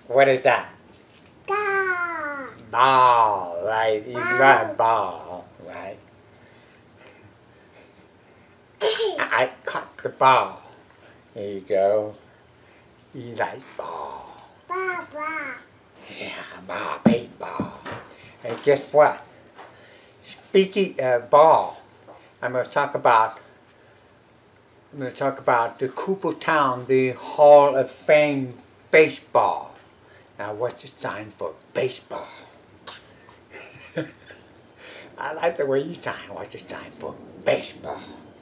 What is that? Ball. Ball, right? You got ball, right? I caught the ball. There you go. You like ball. Ball. Yeah, ball, baseball. And guess what? Speaking of ball, I'm going to talk about the Cooperstown, the Hall of Fame baseball. Now, what's the sign for baseball? I like the way you sign. What's the sign for baseball?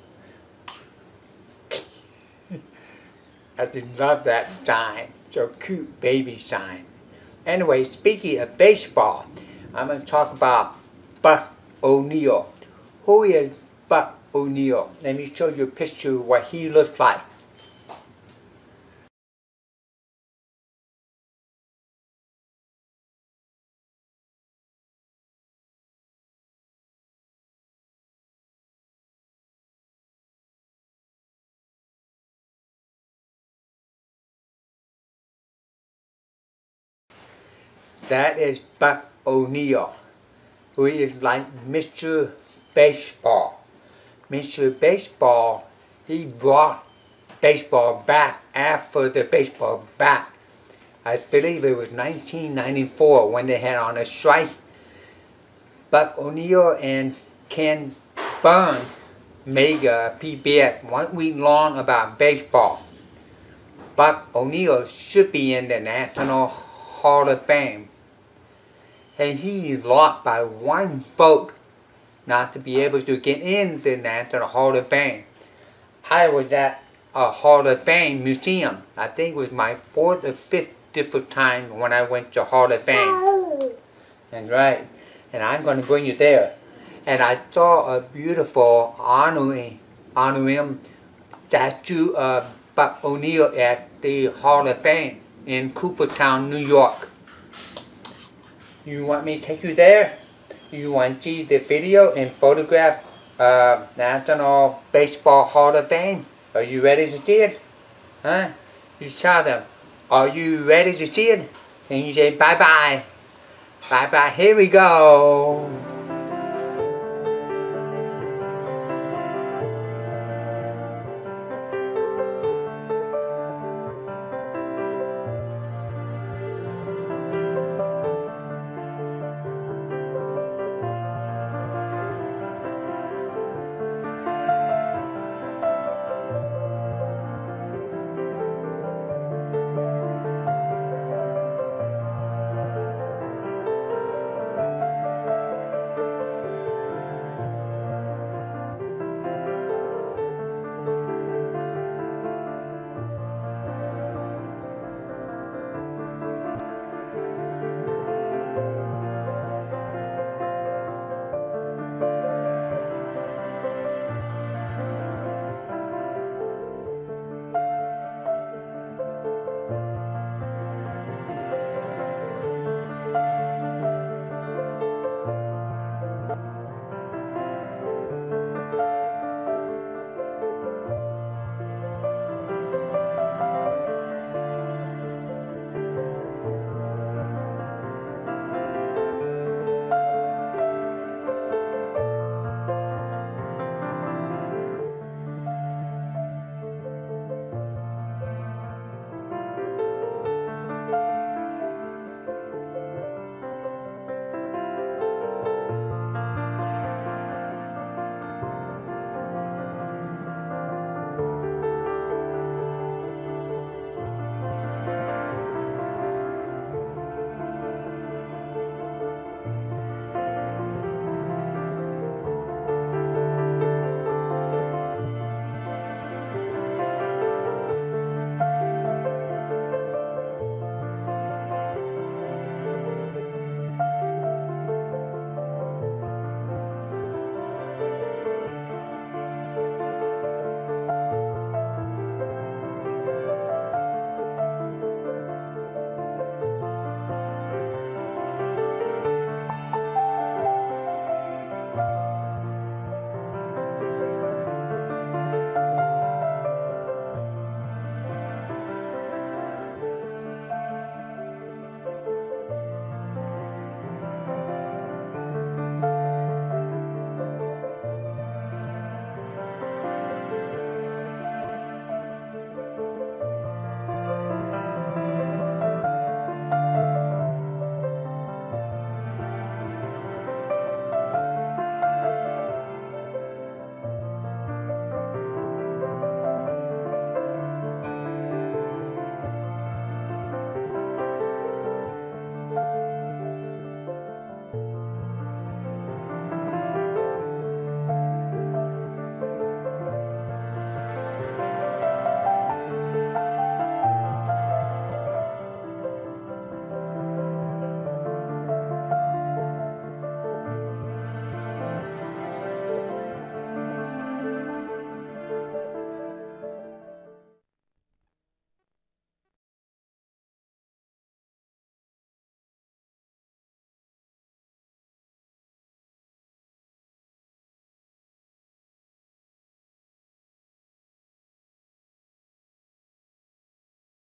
I just love that sign. So cute, baby sign. Anyway, speaking of baseball, I'm going to talk about Buck O'Neil. Who is Buck O'Neil? Let me show you a picture of what he looks like. That is Buck O'Neil, who is like Mr. Baseball. Mr. Baseball, he brought baseball back after the baseball bat. I believe it was 1994 when they had on a strike. Buck O'Neil and Ken Burns made a PBS 1 week long about baseball. Buck O'Neil should be in the National Hall of Fame. And he lost by 1 vote not to be able to get in the National Hall of Fame. I was at a Hall of Fame museum. I think it was my 4th or 5th different time when I went to Hall of Fame. That's right. And I'm going to bring you there. And I saw a beautiful honoring statue of Buck O'Neil at the Hall of Fame in Cooperstown, New York. You want me to take you there? You want to see the video and photograph National Baseball Hall of Fame? Are you ready to see it? Huh? You tell them, are you ready to see it? And you say bye-bye. Bye-bye. Here we go.